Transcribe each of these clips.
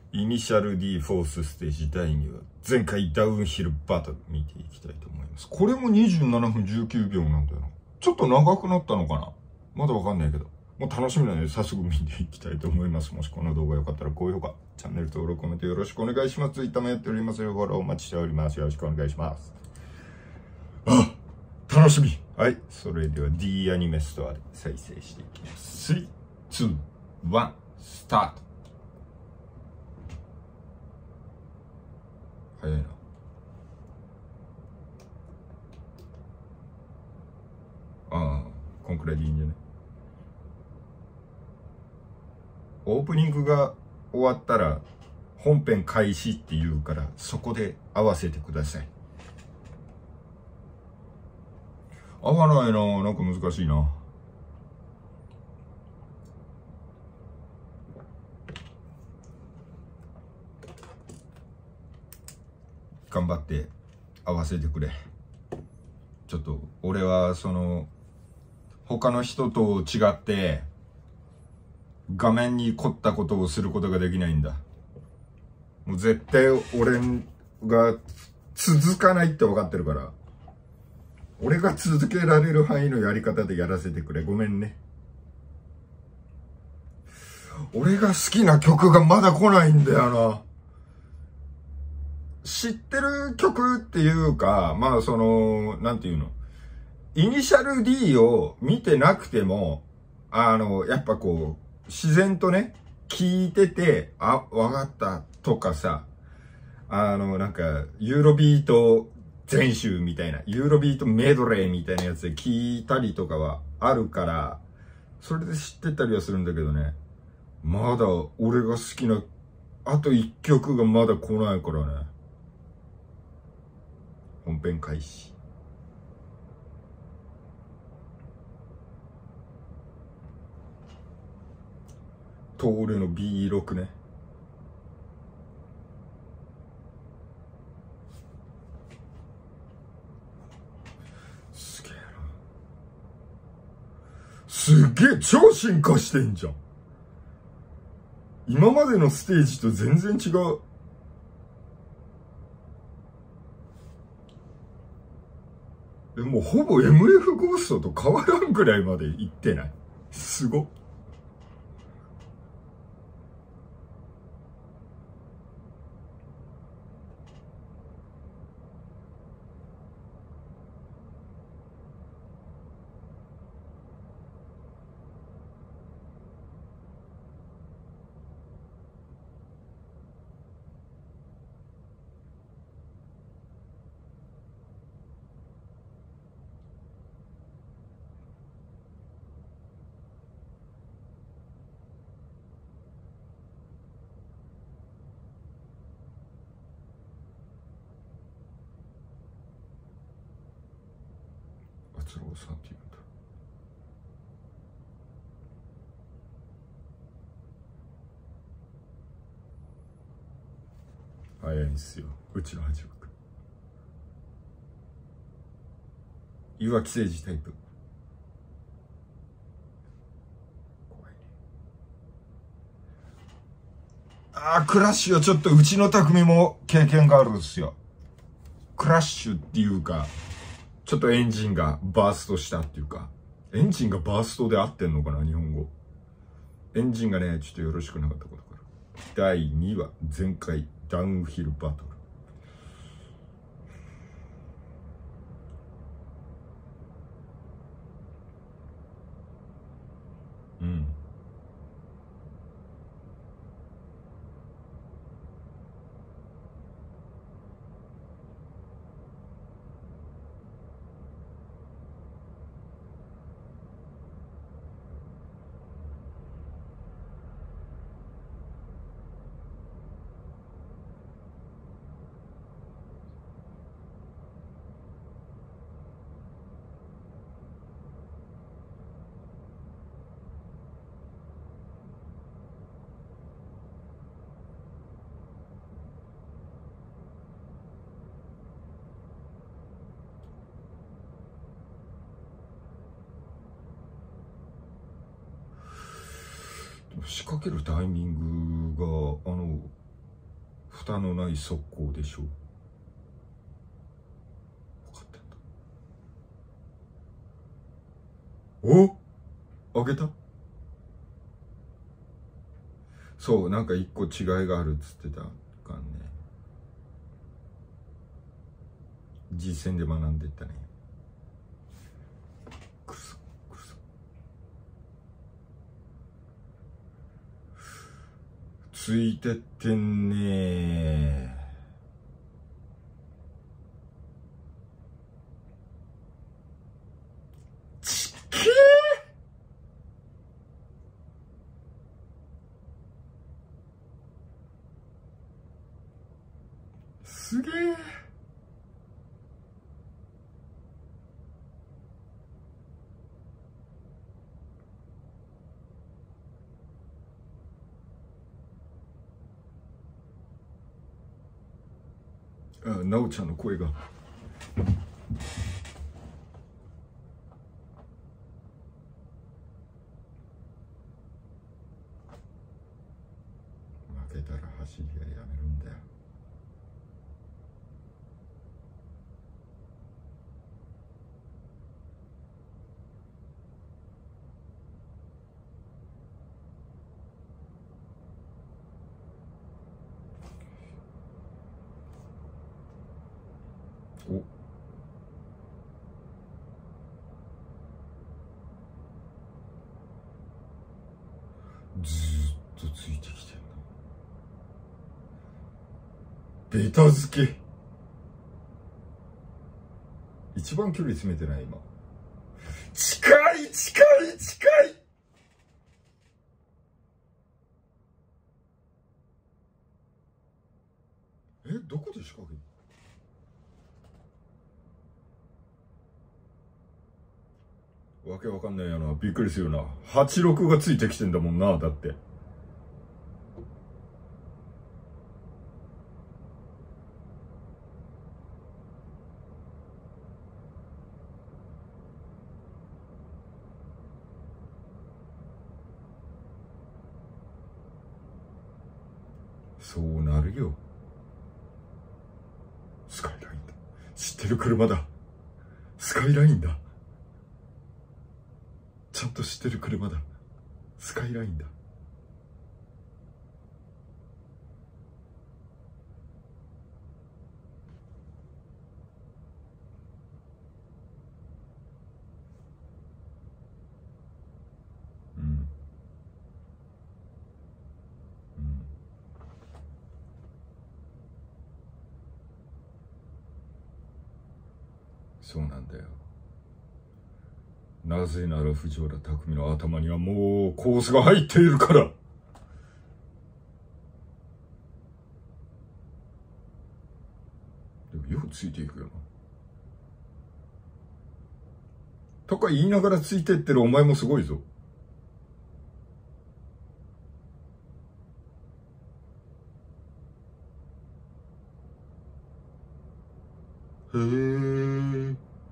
イニシャル D フォースステージ第2話、前回ダウンヒルバトル見ていきたいと思います。これも27分19秒なんだよな。ちょっと長くなったのかな、まだわかんないけど。もう楽しみなので早速見ていきたいと思います。もしこの動画良かったら高評価、チャンネル登録、コメントよろしくお願いします。Twitter もやっておりますよ。フォローお待ちしております。よろしくお願いします。あ、楽しみ。はい。それでは D アニメストアで再生していきます。3、2、1、スタート。早いな。ああ、こんくらいでいいんじゃない？オープニングが終わったら本編開始って言うから、そこで合わせてください。合わないな、なんか難しいな。頑張って合わせてくれ。ちょっと俺は他の人と違って画面に凝ったことをすることができないんだ。もう絶対俺が続かないって分かってるから、俺が続けられる範囲のやり方でやらせてくれ。ごめんね。俺が好きな曲がまだ来ないんだよな。知ってる曲っていうか、まあなんていうの、イニシャル D を見てなくても、やっぱこう、自然とね、聞いてて、あ、わかったとかさ、なんか、ユーロビート全集みたいな、ユーロビートメドレーみたいなやつで聞いたりとかはあるから、それで知ってたりはするんだけどね、まだ俺が好きな、あと1曲がまだ来ないからね。本編開始。トールの B6 ね。すげえな。すげえ超進化してんじゃん。今までのステージと全然違う。もうほぼ MF ゴーストと変わらんくらいまでいってない？すごっ。敦郎さんっていうんだ。早いんすよ、うちの八枠。岩城誠治タイプ。怖いね。ああ、クラッシュはちょっとうちの匠も経験があるんですよ。クラッシュっていうか、ちょっとエンジンがバーストしたっていうか、エンジンがバーストで合ってんのかな、日本語。エンジンがね、ちょっとよろしくなかったことから。第2話、前回ダウンヒルバトル。うん。仕掛けるタイミングが、 蓋のない速攻でしょう。分かってんだ。お、開けた。そう、なんか一個違いがあるっつってたからね。実践で学んでったね。くそくそ。ついてってんねー。ちっけー。すげえ。あ、なおちゃんの声が。負けたら走りはやめるんだよ。お、ずーっとついてきてんの。ベタ付け。一番距離詰めてない今。近い近い近い。どこで仕掛ける。わけわかんないよな。びっくりするな。86がついてきてんだもんな。だって。そうなるよ。スカイラインだ。知ってる車だ。スカイラインだ。ちゃんと知ってる車だ。スカイラインだ。うん。うん。そうなんだよ。なぜなら藤原匠の頭にはもうコースが入っているから。でもよくついていくよな。とか言いながらついてってるお前もすごいぞ。へえ。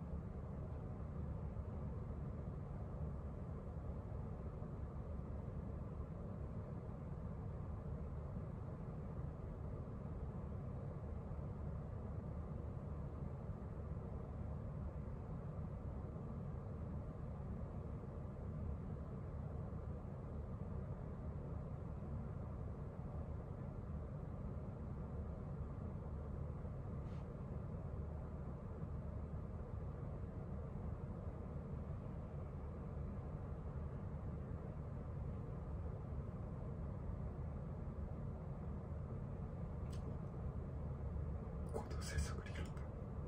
高度制作理論だ。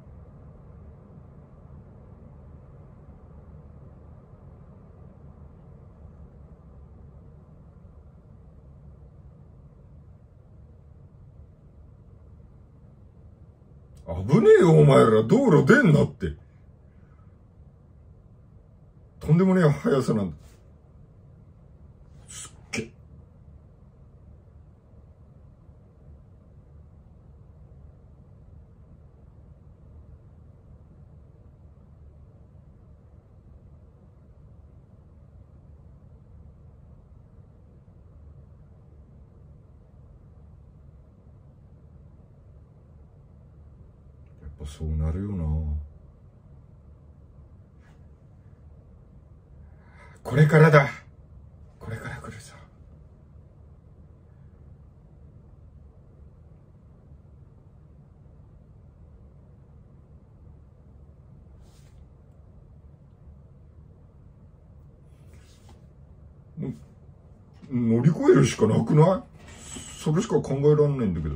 危ねえよお前ら。道路出んなって。とんでもねえ速さなんだ。すっげえ。 ぱそうなるよな。これからだ。これから来るさ。もう乗り越えるしかなくない？それしか考えらんないんだけど。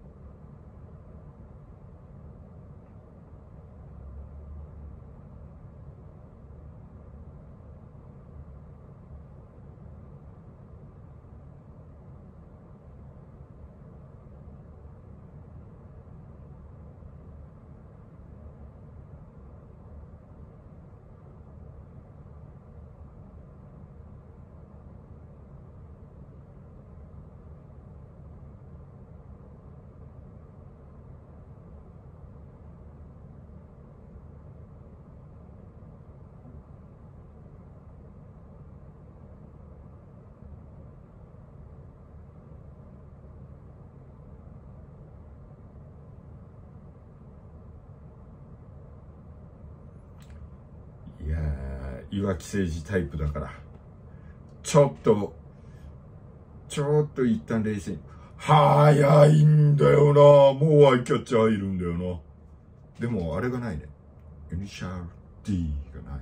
いやー、いわき誠治タイプだから。ちょっと一旦冷静に。早いんだよな。もうアイキャッチャーいるんだよな。でもあれがないね。イニシャル D がない。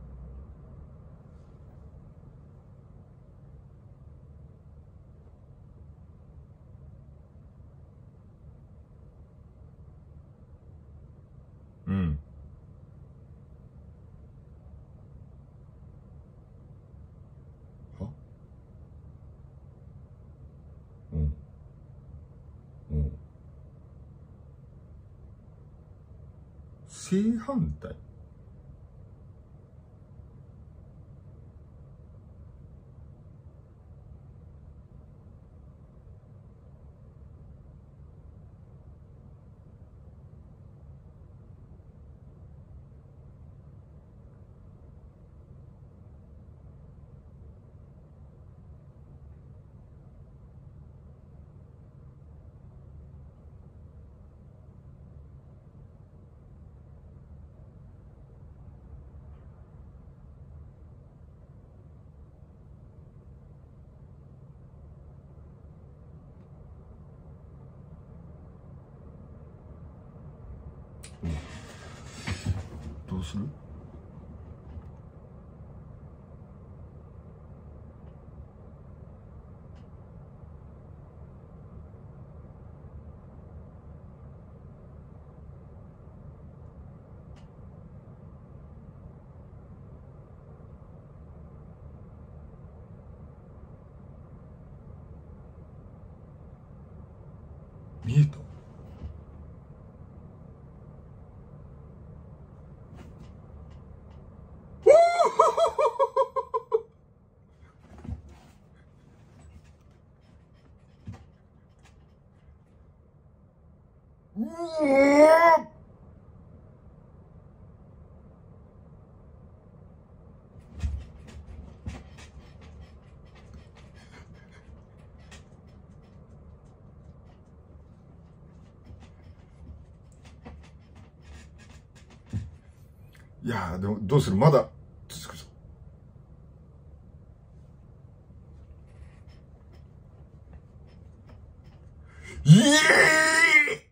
うん。は？うん。うん。正反対？うん。どうする？見えた？うわ！いやー、でもどうする？まだ続くぞ。いえ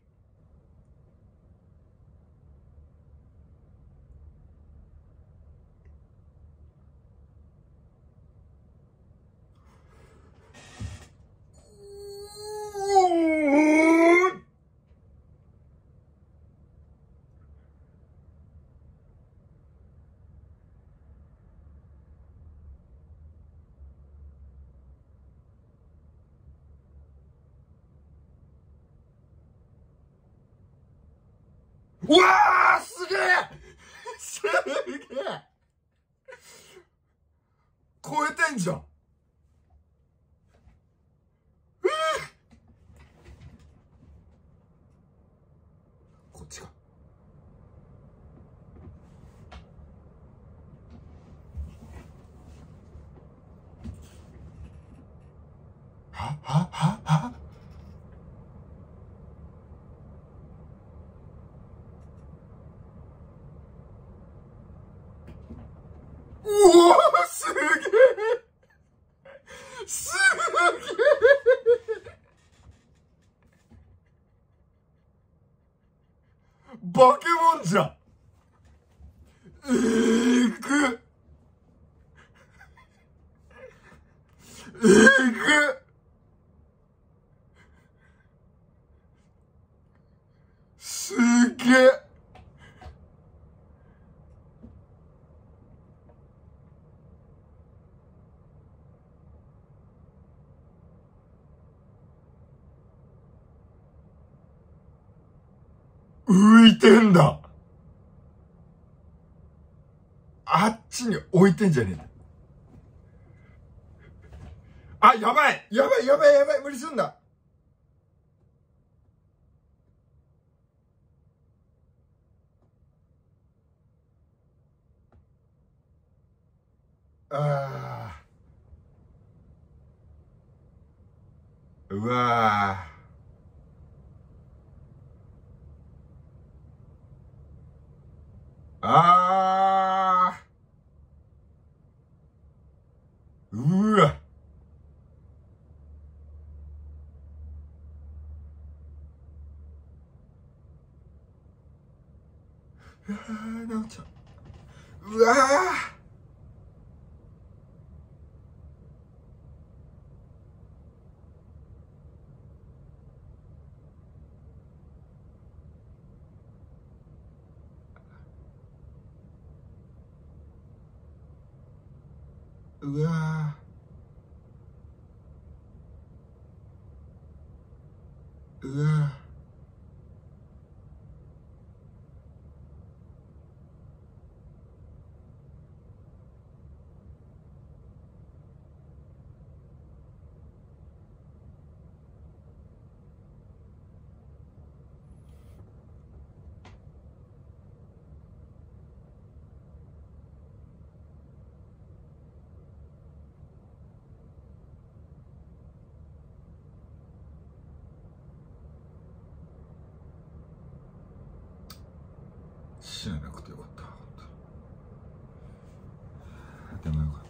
ー！うわー、すげえすげえ超えてんじゃん。こっちか。 うわー、すげえ、すげえ、バケモンじゃん。く、く、すげえ。浮いてんだ。あっちに置いてんじゃねえんだ。あ、やばい、やばい、やばい、やばい、無理すんな。あー、うわー、あー、うわ。うわー、なおちゃん。うわー。うわー、うわー、知らなくてよかった。でもよかった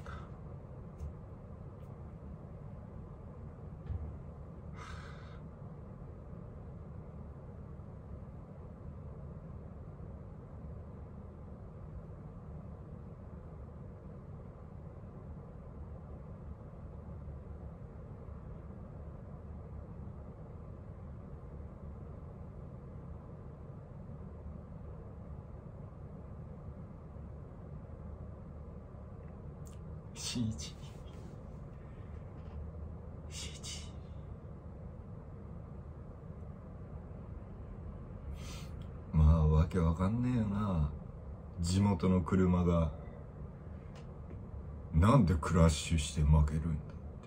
。CG。CG。まあ、わけわかんねえよな。地元の車が、なんでクラッシュして負けるんだってな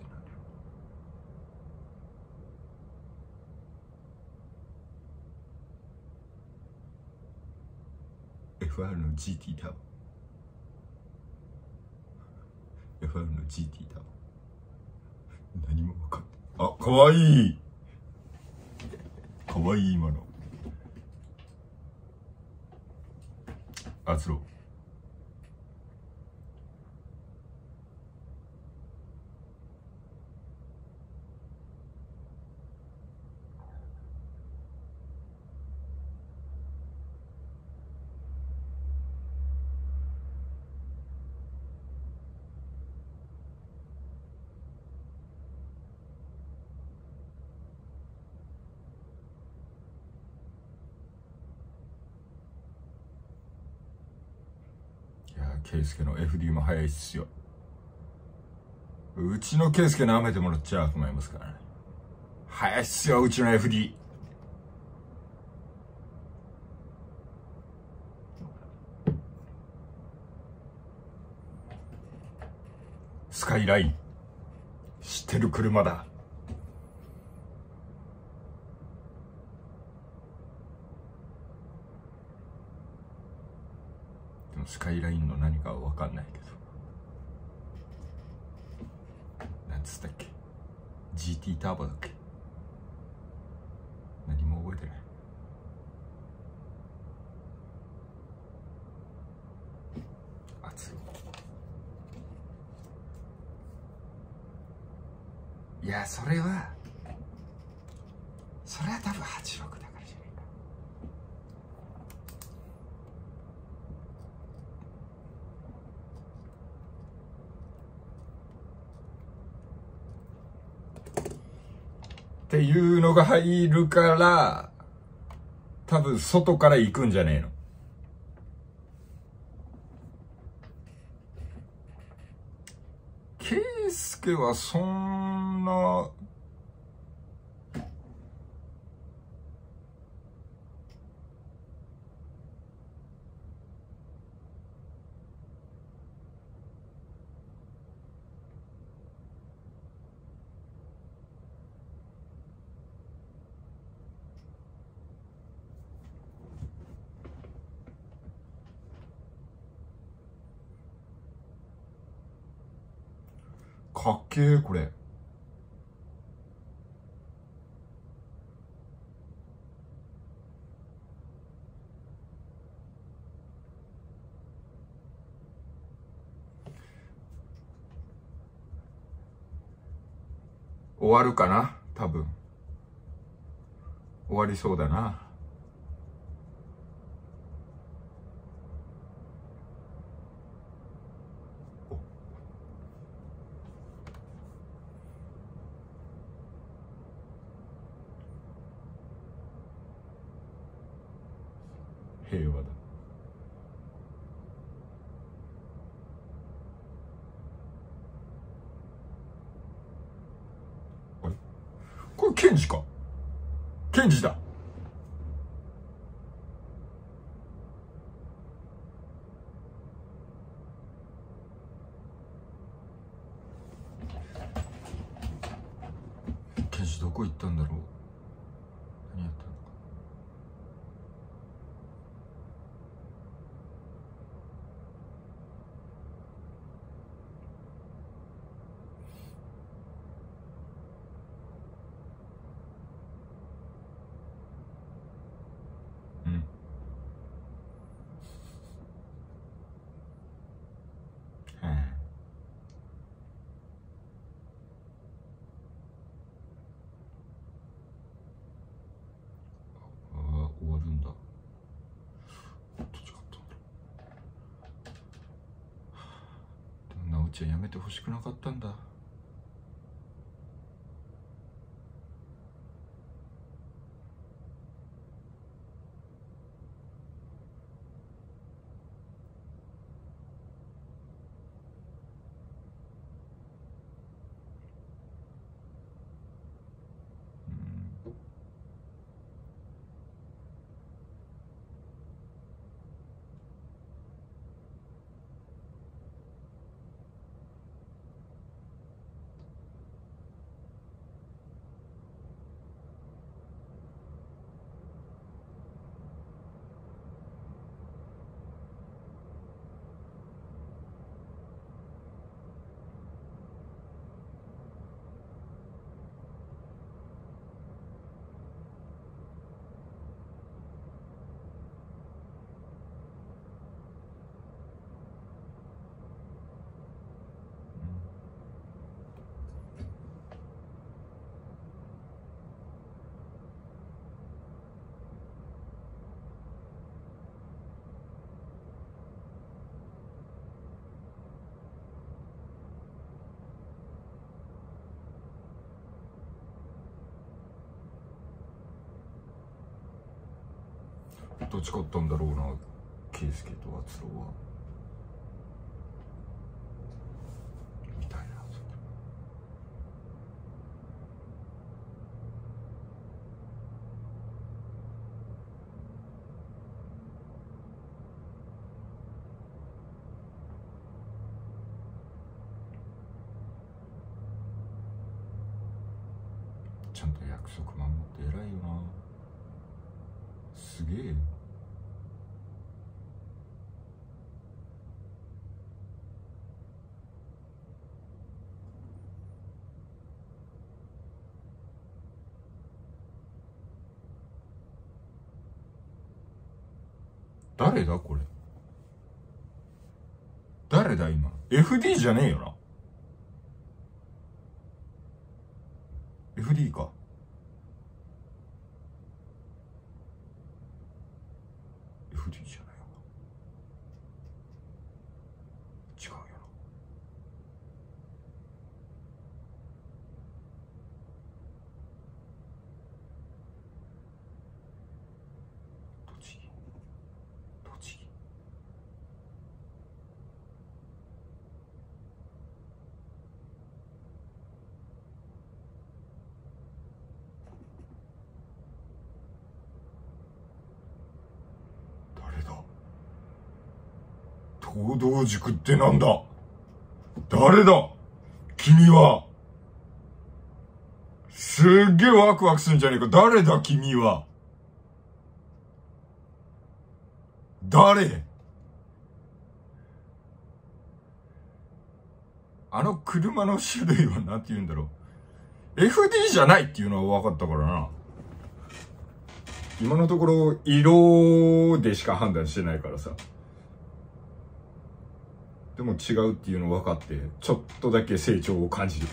る。FR の GT タワー。FR の GT タワー。何もわかんない。あ、かわいい。かわいい、今の。あつろ。いや、ケイスケの FD も早いっすよ。うちのケイスケ舐めてもらっちゃ困りますからね。早いっすよ、うちの FD。スカイライン。知ってる車だ。でもスカイラインの何かはわかんないけど。なんつったっけ？ GT ターボだっけ？何も覚えてない。熱い。 や、それは多分86だからじゃないか。っていうのが入るから、多分外から行くんじゃねえの。ケイスケはそんな、かっけえ、これ。終わるかな、多分。終わりそうだな。平和だ。あれ、これケンジか。ケンジだ。ケンジどこ行ったんだろう。何やったのか。うん。終わるんだ。どっちかったんだろう。でもなおちゃんやめてほしくなかったんだ。どっち勝ったんだろうな、圭介と篤郎は。みたいな。ちゃんと約束守って偉いよな。すげえよ。誰だこれ。誰だ今。FD じゃねえよな。 じゃないよ。違うよな。栃木。誰だ？東道塾ってなんだ？誰だ？君は。すっげえワクワクするんじゃねえか。誰だ君は。誰？あの車の種類はなんて言うんだろう。FD じゃないっていうのは分かったからな。今のところ色でしか判断してないからさ。でも違うっていうの分かって、ちょっとだけ成長を感じる。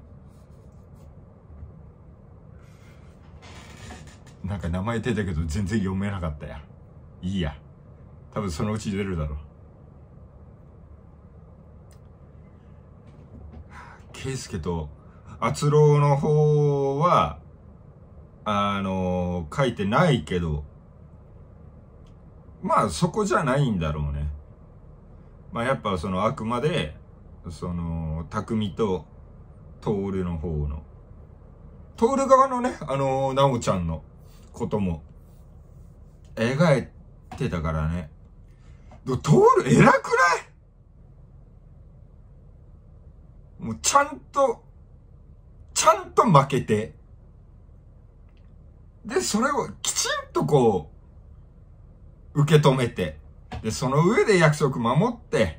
なんか名前出たけど全然読めなかったや。いいや。多分そのうち出るだろう。圭介と篤郎の方は、書いてないけど、まあそこじゃないんだろうね。まあやっぱそのあくまで、その、匠と徹の方の、徹側のね、なおちゃんのことも、描いてたからね。徹、偉くない？もうちゃんと負けて、で、それをきちんとこう、受け止めて、で、その上で約束守って、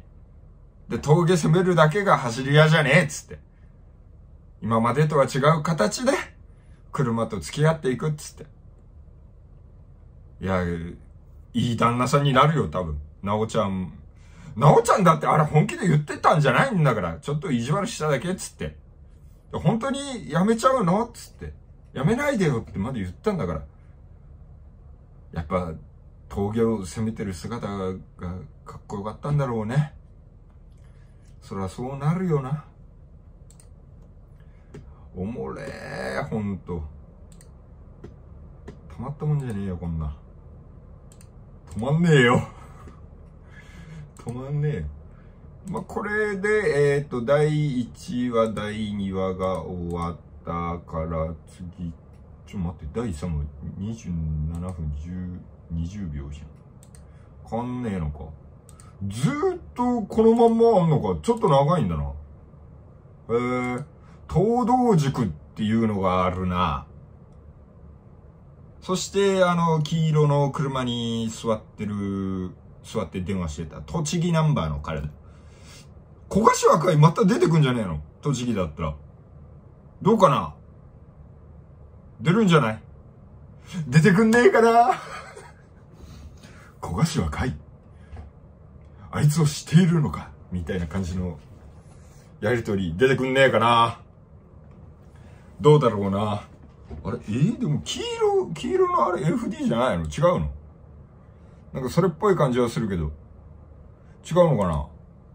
で、峠攻めるだけが走り屋じゃねえっつって。今までとは違う形で、車と付き合っていくっつって。いや、いい旦那さんになるよ、多分。なおちゃんだってあれ本気で言ってたんじゃないんだから、ちょっと意地悪しただけっつって。本当にやめちゃうのっつって。やめないでよってまだ言ったんだから。やっぱ、峠を攻めてる姿がかっこよかったんだろうね。そりゃそうなるよな。おもれー、ほんと。たまったもんじゃねえよ、こんな。止まんねえよ。止まんねえよ。まあ、これで、第1話、第2話が終わったから、次、ちょっと待って、第3話、27分20秒じゃん。変わんねえのか。ずーっとこのまんまあんのか。ちょっと長いんだな。東道塾っていうのがあるな。そして、黄色の車に座って電話してた。栃木ナンバーの彼だ。小柏会また出てくんじゃねえの？栃木だったら。どうかな？出るんじゃない？出てくんねえかな。小柏会あいつを知っているのかみたいな感じのやりとり出てくんねえかな。どうだろうな。あれでも黄色のあれ FD じゃないの？違うの？なんかそれっぽい感じはするけど。違うのかな？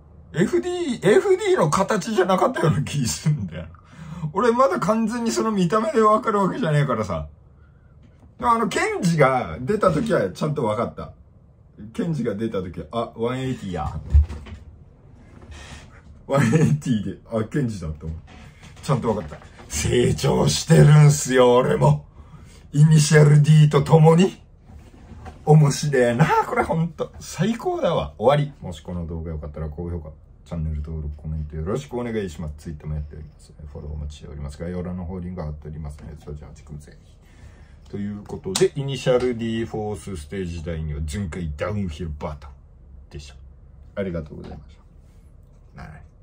FD の形じゃなかったような気するんだよ。俺まだ完全にその見た目でわかるわけじゃねえからさ。ケンジが出た時はちゃんとわかった。ケンジが出た時は、あ、180や。180で、あ、ケンジだと思う。ちゃんとわかった。成長してるんすよ、俺も。イニシャル D と共に。面白いな、これほんと。最高だわ。終わり。もしこの動画よかったら高評価、チャンネル登録、コメントよろしくお願いします。Twitter もやっております。フォローお待ちしておりますが、概要欄の方リンク貼っておりますので、そちらチェックぜひ。ということで、イニシャル D フォースステージ第2は全開ダウンヒルバトルでした。ありがとうございました。